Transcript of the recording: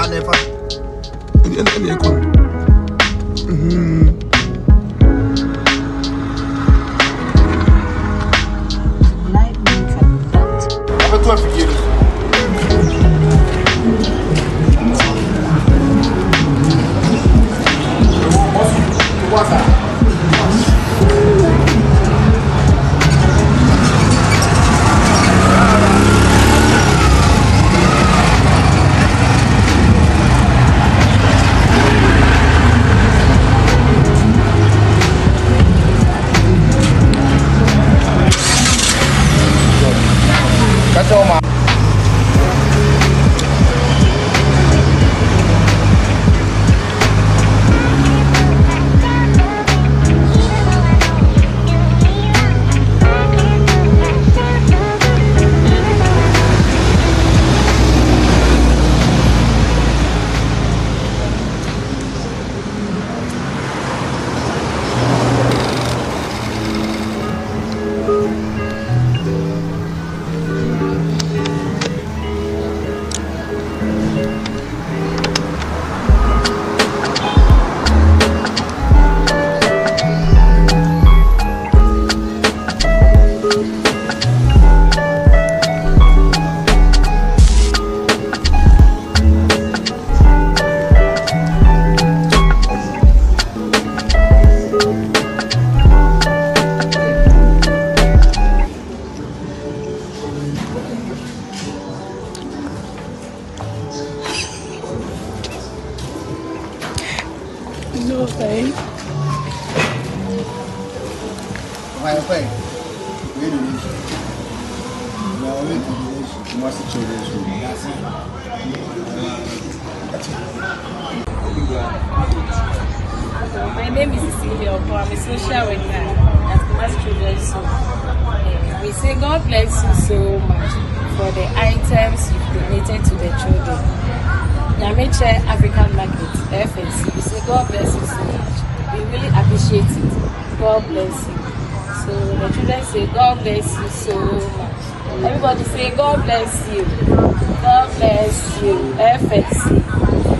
never. No, thank. My friend, where do you live? No, where do you live? Kumasi Children. My name is Cecilia. I'm a social worker at Kumasi Children. We say God bless you so much for the items you've donated to the children. Nyamekye African Market, FNC. We say God bless you so much. We really appreciate it. God bless you. So the children say God bless you so much. Everybody say God bless you. God bless you. FNC.